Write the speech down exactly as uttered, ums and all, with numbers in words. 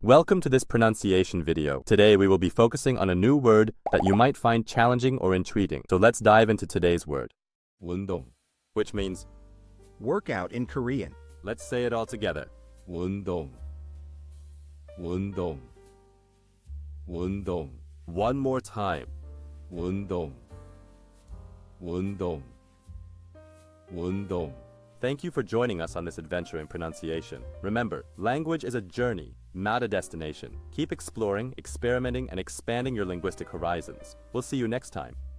Welcome to this pronunciation video. Today we will be focusing on a new word that you might find challenging or intriguing. So let's dive into today's word. undong, which means workout in Korean. Let's say it all together. undong, undong, undong. One more time. undong, undong, undong. Thank you for joining us on this adventure in pronunciation. Remember, language is a journey, not a destination. Keep exploring, experimenting, and expanding your linguistic horizons. We'll see you next time.